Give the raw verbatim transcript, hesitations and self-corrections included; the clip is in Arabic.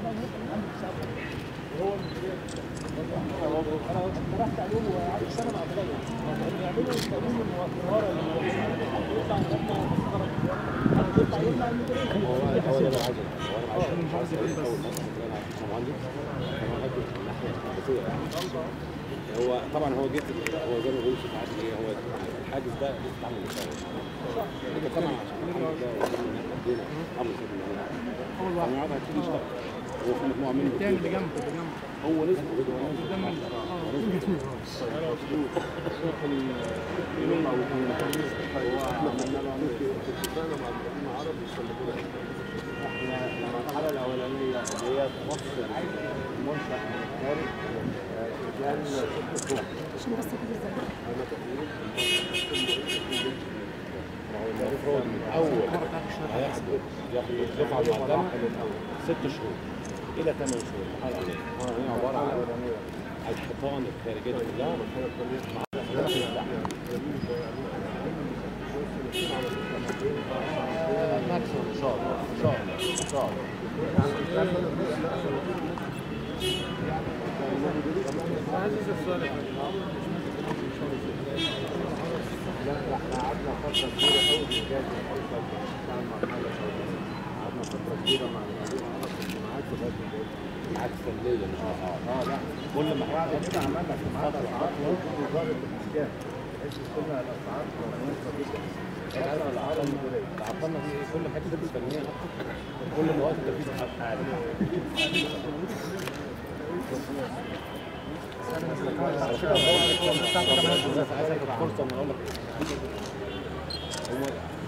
انا رحت عليهم وقعدت سنه مع بلاد بيعملوا تقريبا الموفره اللي بيطلع لنا بيطلع يطلع المديرين. هو هو ده اللي عايزه، هو انا مش عايز اقول اول ناس انا مهندس انا بحب الناحيه الهندسيه يعني. هو طبعا هو جيت هو زي ما بيقولوا ساعات ايه هو الحاجز ده لسه اتعمل مشاور. لكن طبعا عشان الحمد لله ادينا امر كده من هنا. اول واحد قاعد هتيجي يشتغل. هو في مجموعه منهم الثاني اللي جنبه اللي جنبه هو نزل قدام قدام اه احنا المرحله الاولانيه اللي هي تخص المنشا من الخارج كان ست شهور عشان بس كده المفروض من اول هياخد ياخد الدفعه المقدمه ست شهور الى ثمان شهور. الحلقه هي عباره عن الحيطان الخارجيه كلها ماكسيموم ان شاء الله ان شاء الله ان شاء الله. لا احنا قعدنا فتره كبيره قوي في الجهاز بتاع المرحله الثانيه. قعدنا فتره كبيره مع المدير على الاجتماعات لغايه اجتماعات فنيه مش اه اه لا كل ما بعد كده عملنا اجتماعات اسعار وزاره الاسكان بحيث كنا الاسعار مناسبه جدا. احنا الاسعار المديريه تعطلنا في كل حته فنيه كل الوقت التنفيذ عالي. على فكره هو عايز فرصه ان اقول لك